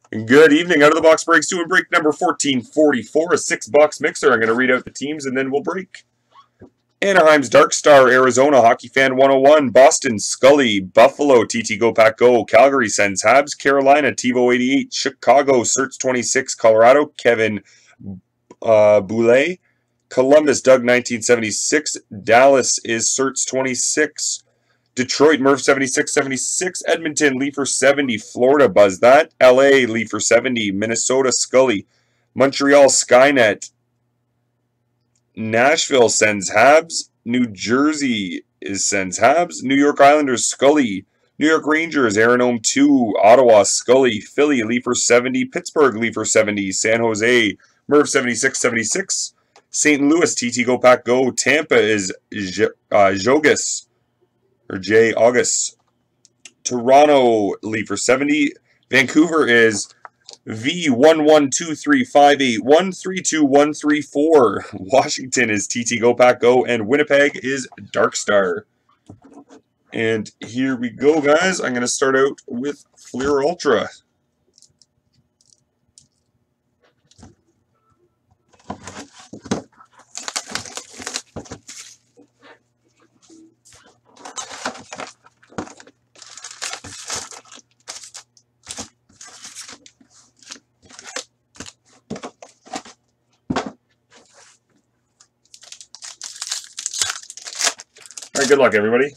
Good evening. Out of the box breaks two and break number 1444, a 6-box mixer. I'm going to read out the teams and then we'll break. Anaheim's Dark Star, Arizona Hockey Fan 101, Boston Scully, Buffalo TT Go Pack Go, Calgary sends Habs, Carolina TiVo 88, Chicago Certs 26, Colorado Kevin Boulay, Columbus Doug 1976, Dallas is Certs 26. Detroit, Murph 76, Edmonton, Leafer 70, Florida, Buzz that, LA, Leafer 70, Minnesota, Scully, Montreal, Skynet, Nashville sends Habs, New Jersey sends Habs, New York Islanders, Scully, New York Rangers, Aeronome 2, Ottawa, Scully, Philly, Leafer 70, Pittsburgh, Leafer 70, San Jose, Murph 76, St. Louis, TT Go Pack Go, Tampa is Jogus, or J. August. Toronto, Leafer 70. Vancouver is V1123581323134. Washington is TT Go Pack Go, and Winnipeg is Dark Star. And here we go, guys. I'm going to start out with Fleer Ultra. All right, good luck, everybody.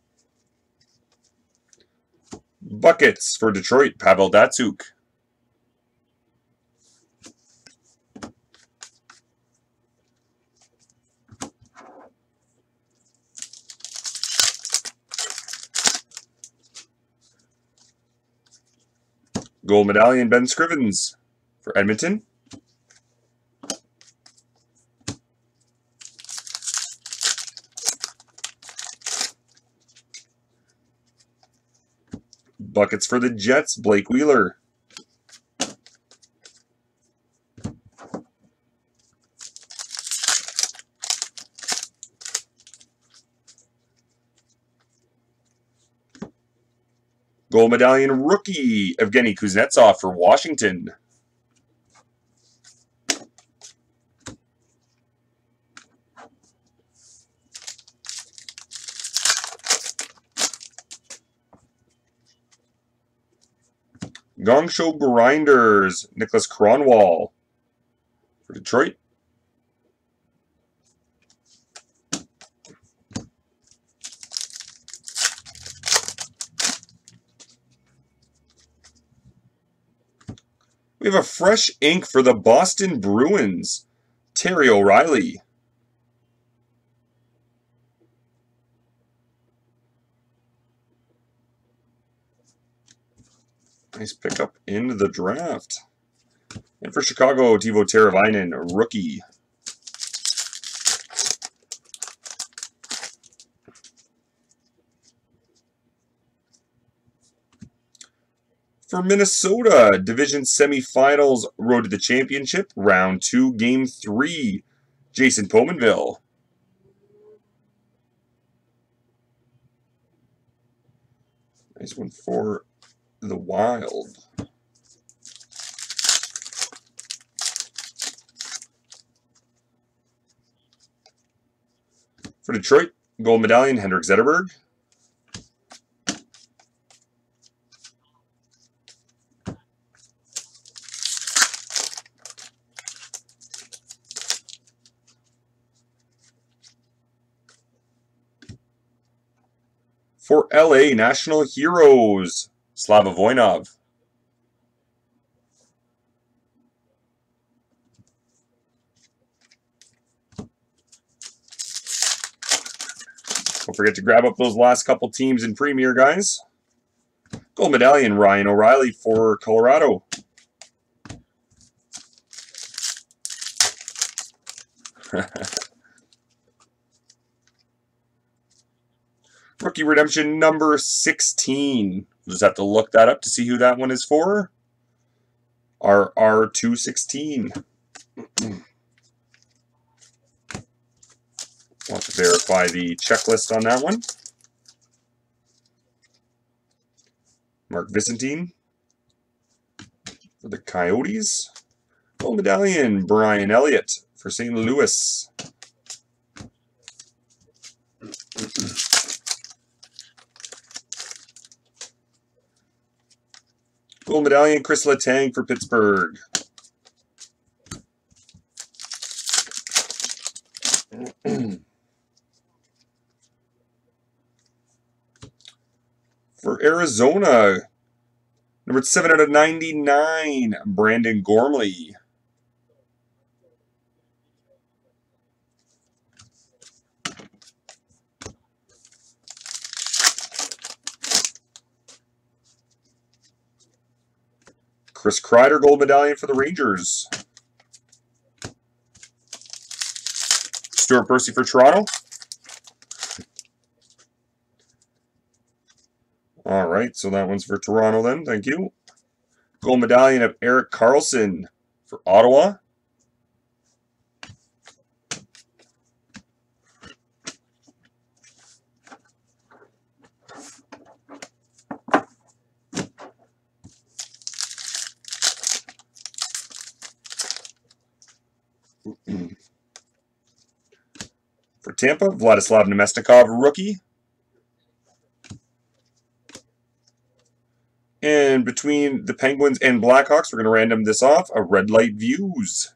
Buckets for Detroit, Pavel Datsyuk. Gold medallion, Ben Scrivens for Edmonton. Buckets for the Jets, Blake Wheeler. Gold medallion rookie, Evgeny Kuznetsov for Washington. Gongsho Grinders, Nicholas Kronwall for Detroit. We have a fresh ink for the Boston Bruins, Terry O'Reilly. Nice pickup in the draft. And for Chicago, Teuvo Teravainen, a rookie. For Minnesota, Division Semifinals, road to the championship, Round 2, Game 3, Jason Pominville. Nice one for the Wild. For Detroit, gold medallion, Henrik Zetterberg. For LA, National Heroes, Slava Voinov. Don't forget to grab up those last couple teams in Premier, guys. Gold medallion, Ryan O'Reilly for Colorado. Rookie redemption number 16. We'll just have to look that up to see who that one is for. RR216. I'll have to verify the checklist on that one. Mark Vicentine. for the Coyotes. Gold medallion, Brian Elliott for St. Louis. Gold medallion, Chris Letang for Pittsburgh. For Arizona, number 7/99, Brandon Gormley. Chris Kreider, gold medallion for the Rangers. Stuart Percy for Toronto. All right, so that one's for Toronto then. Thank you. Gold medallion of Erik Karlsson for Ottawa. For Tampa, Vladislav Namestnikov, rookie. And between the Penguins and Blackhawks, we're going to random this off. A Red Light Views.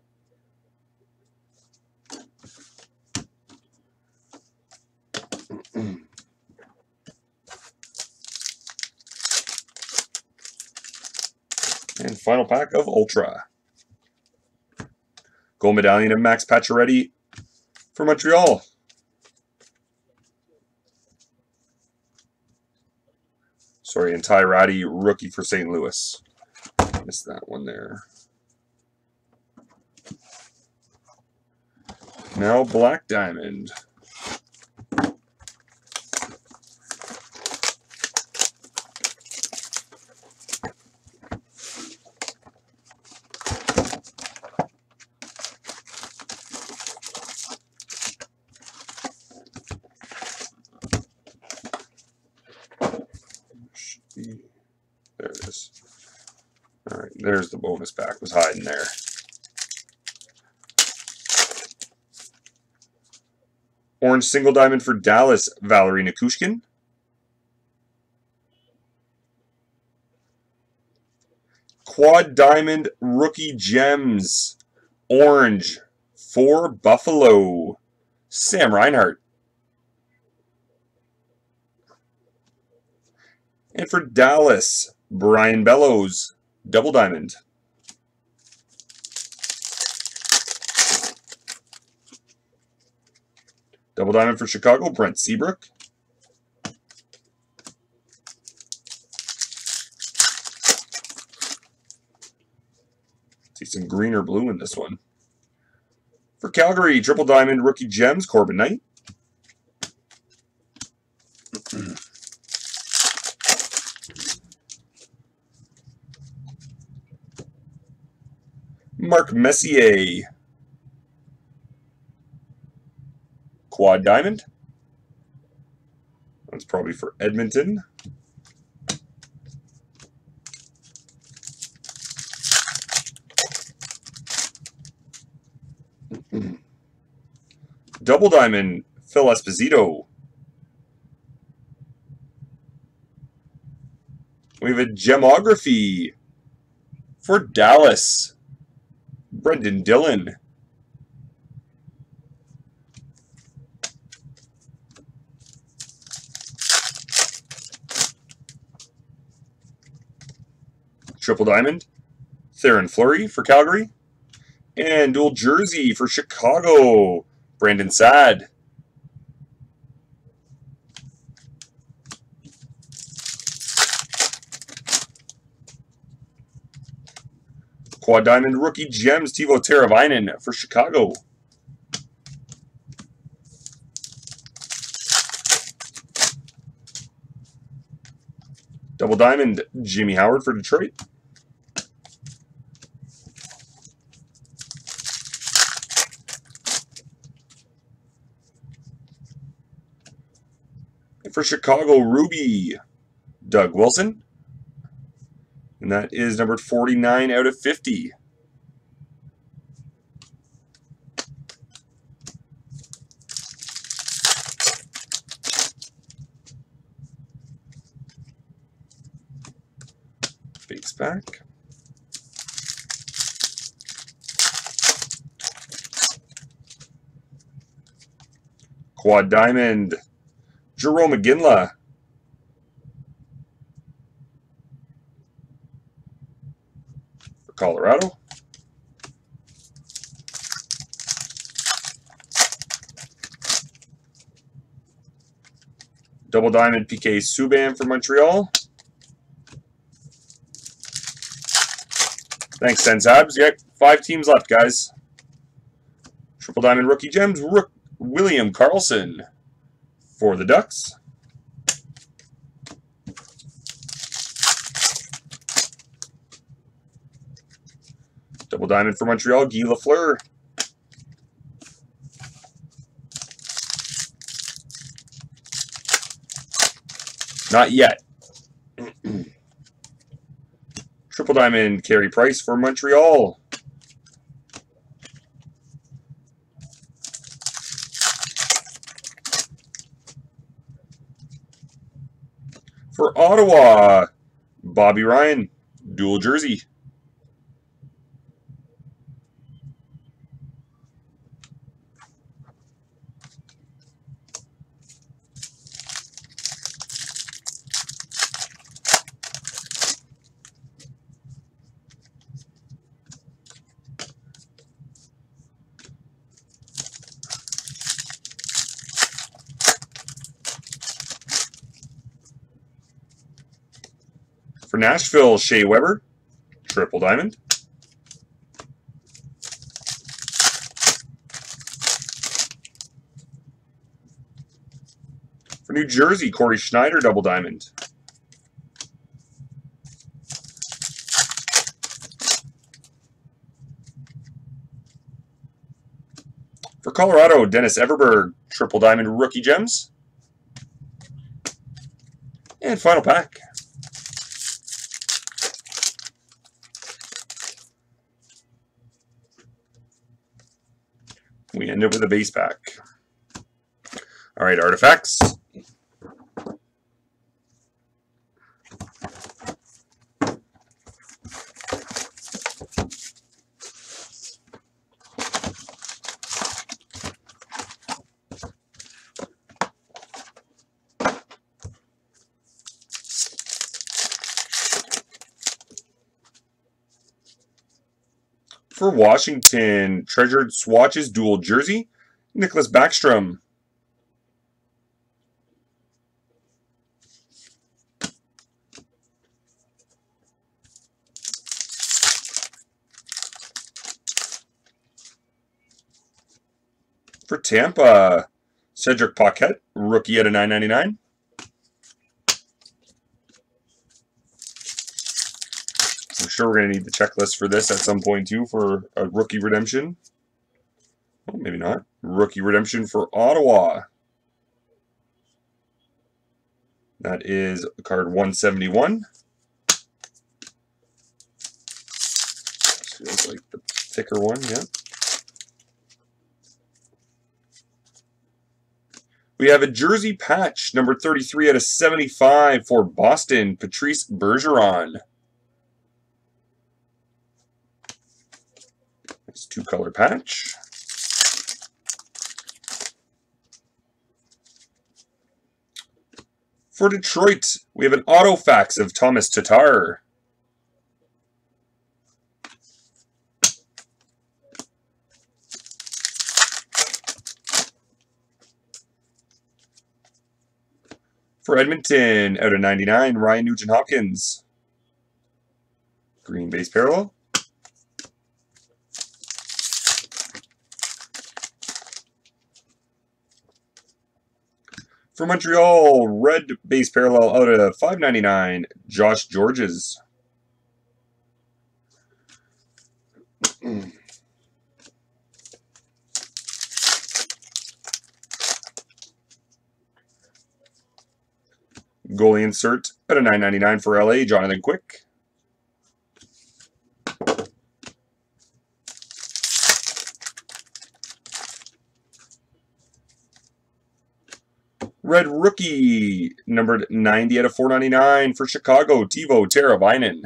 And final pack of Ultra. Gold medallion of Max Pacioretty for Montreal. Sorry, and Ty Ratty, rookie for St. Louis. Missed that one there. Now Black Diamond. There it is. All right, there's the bonus pack. Was hiding there. Orange single diamond for Dallas, Valerie Nichushkin. Quad diamond rookie gems, orange for Buffalo, Sam Reinhart. And for Dallas, Brian Bellows, double diamond. Double diamond for Chicago, Brent Seabrook. See some green or blue in this one. For Calgary, triple diamond rookie gems, Corbin Knight. Mark Messier, quad diamond. That's probably for Edmonton. Double diamond, Phil Esposito. We have a gemography for Dallas, Brendan Dillon. Triple diamond, Theoren Fleury for Calgary. And dual jersey for Chicago, Brandon Saad. Quad diamond rookie gems, Teuvo Teravainen for Chicago. Double diamond, Jimmy Howard for Detroit. And for Chicago, Ruby, Doug Wilson. And that is numbered 49 out of 50. Base pack. Quad Diamond, Jarome Iginla. For Colorado. Double Diamond PK Subban for Montreal. Thanks, Sensabs. Yep, 5 teams left, guys. Triple Diamond Rookie Gems, William Karlsson for the Ducks. Double Diamond for Montreal, Guy Lafleur. Not yet. Triple Diamond Carey Price for Montreal. For Ottawa, Bobby Ryan, dual jersey. For Nashville, Shea Weber, Triple Diamond. For New Jersey, Corey Schneider, Double Diamond. For Colorado, Dennis Everberg, Triple Diamond Rookie Gems. And final pack. We end up with a base pack. All right, artifacts. For Washington, Treasured Swatches dual jersey, Nicholas Backstrom. For Tampa, Cedric Paquette, rookie at a $9.99. I'm sure we're going to need the checklist for this at some point, too, for a rookie redemption. Oh, maybe not. Rookie redemption for Ottawa. That is card 171. Feels like the thicker one, yeah. We have a jersey patch, number 33 out of 75 for Boston, Patrice Bergeron. It's 2-color patch. For Detroit, we have an autofax of Thomas Tatar. For Edmonton, out of 99, Ryan Nugent-Hopkins. Green base parallel. For Montreal, red base parallel out of 5.99, Josh Georges. Goalie insert out of 9.99 for LA, Jonathan Quick. Red rookie, numbered 90 out of 499 for Chicago, Teuvo Teravainen.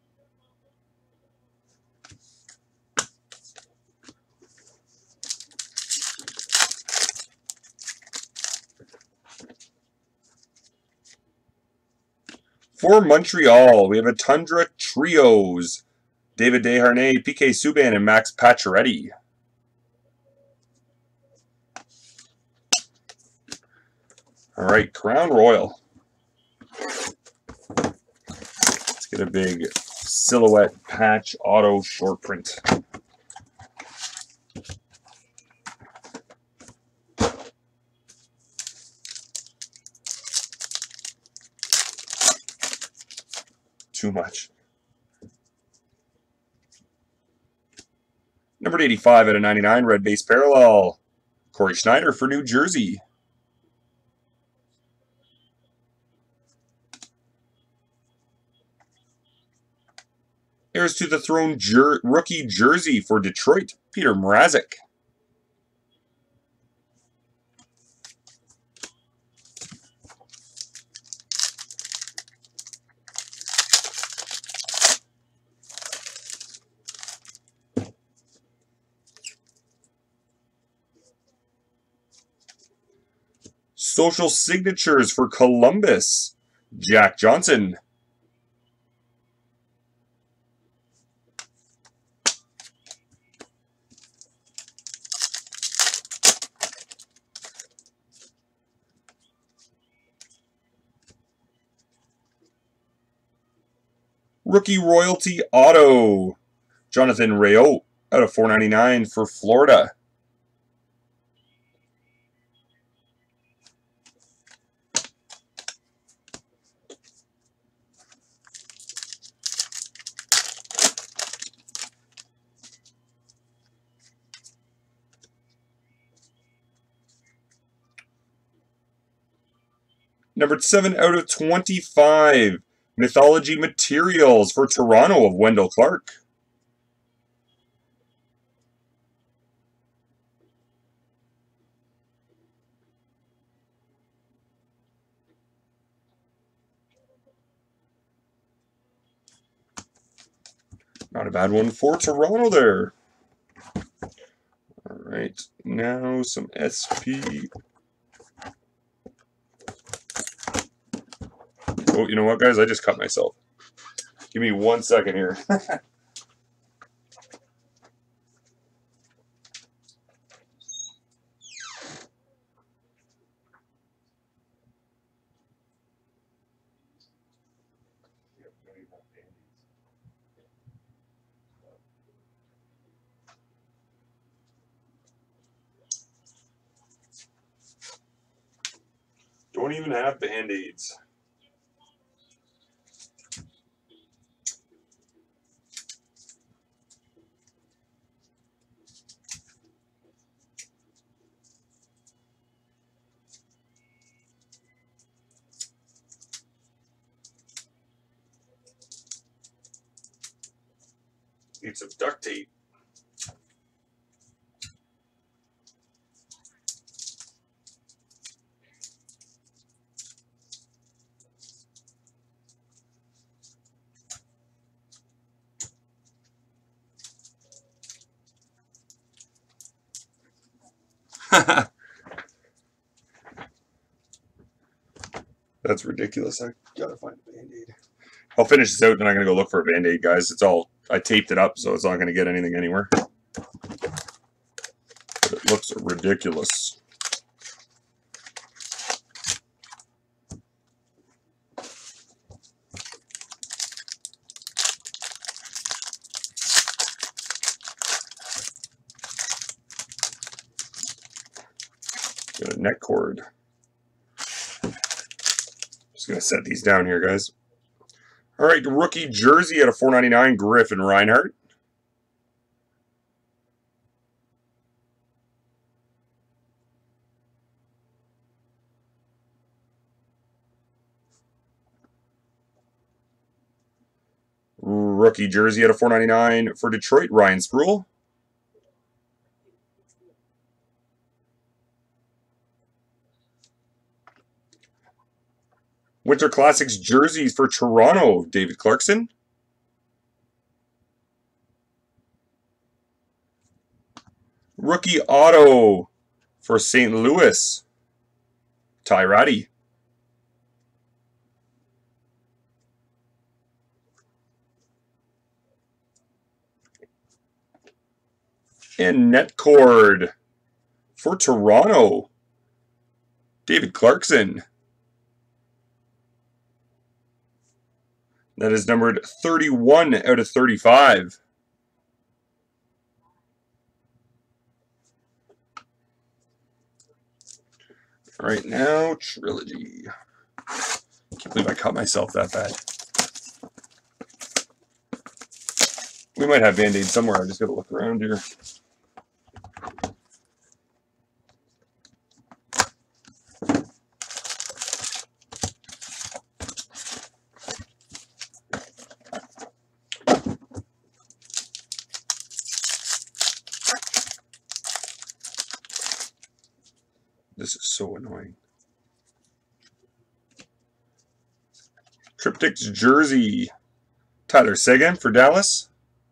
For Montreal, we have a Tundra Trios. David Desharnais, PK Subban, and Max Pacioretty. All right, Crown Royal. Let's get a big silhouette patch auto short print. Too much. Numbered 85 out of 99, red base parallel. Corey Schneider for New Jersey. Heirs to the Throne rookie jersey for Detroit, Peter Mrazek. Social signatures for Columbus, Jack Johnson. Rookie royalty auto, Jonathan Rayo out of 499 for Florida. Numbered 7 out of 25. Mythology Materials for Toronto of Wendell Clark. Not a bad one for Toronto there. All right, now some SP. Oh, you know what, guys? I just cut myself. Give me 1 second here. Don't even have Band-Aids. Need some duct tape. That's ridiculous. I gotta find a Band-Aid. I'll finish this out, then I'm gonna go look for a Band-Aid, guys. It's all, I taped it up, so it's not gonna get anything anywhere. But it looks ridiculous. Got a neck cord. Just going to set these down here, guys. All right, rookie jersey at a 499, Griffin Reinhart. Rookie jersey at a 499 for Detroit, Ryan Sproul. Winter Classics jerseys for Toronto, David Clarkson. Rookie auto for St. Louis, Ty Rattie. And net cord for Toronto, David Clarkson. That is numbered 31 out of 35. All right, now Trilogy. Can't believe I cut myself that bad. We might have Band-Aid somewhere. I just got to look around here. This is so annoying. Triptychs jersey, Tyler Seguin for Dallas.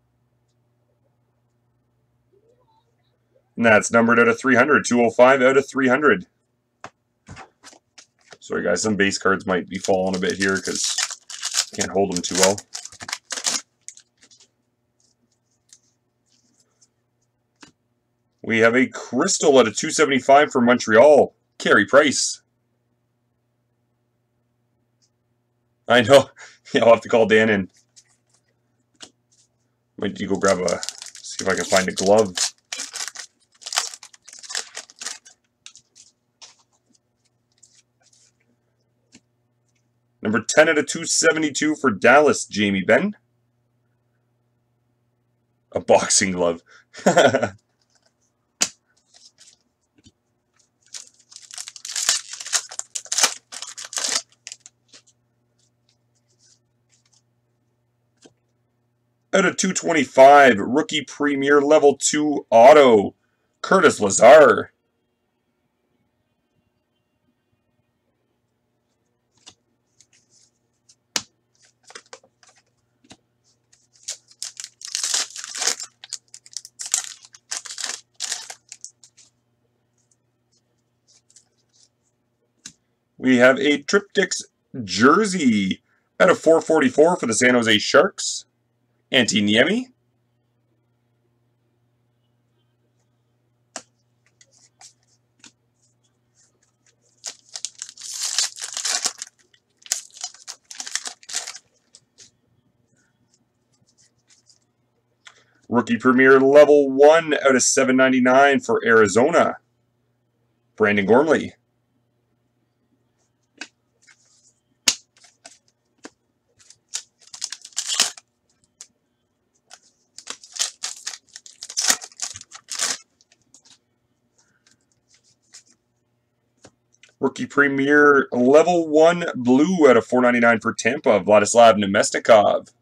And that's numbered out of 300, 205 out of 300. Sorry guys, some base cards might be falling a bit here because I can't hold them too well. We have a Crystal at a 275 for Montreal, Carey Price. I know. Yeah, I'll have to call Dan in. Might you go grab a, see if I can find a glove. Number 10 out of 272 for Dallas, Jamie Benn. A boxing glove. Out of 225, Rookie Premier Level 2 Auto, Curtis Lazar. We have a Triptychs jersey out of 444 for the San Jose Sharks, Antti Niemi. Rookie Premier Level 1 out of 799 for Arizona, Brandon Gormley. Rookie Premier Level 1 Blue out of 499 for Tampa, Vladislav Nemesnikov.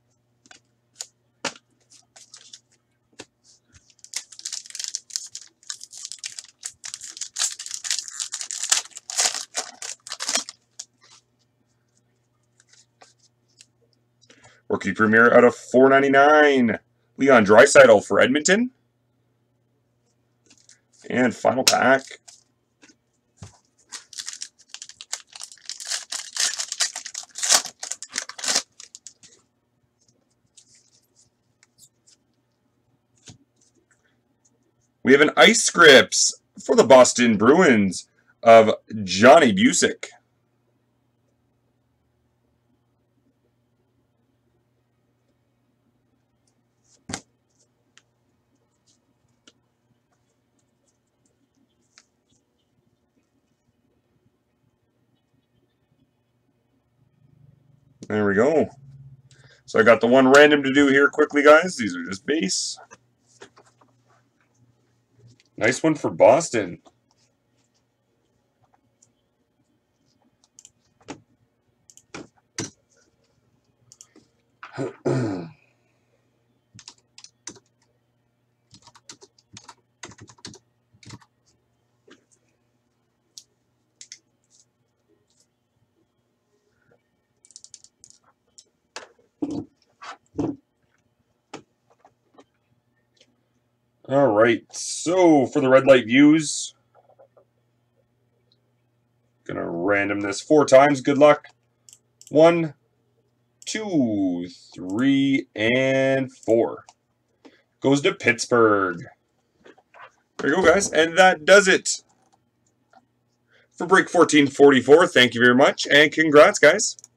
Rookie Premier out of 499, Leon Draisaitl for Edmonton. And final pack. We have an Ice Scripts for the Boston Bruins of Johnny Busick. There we go. So I got the one random to do here quickly, guys. These are just base. Nice one for Boston. All right, so for the red light views, gonna random this 4 times. Good luck. 1, 2, 3, and 4. Goes to Pittsburgh. There you go, guys, and that does it for break 1444. Thank you very much, and congrats, guys.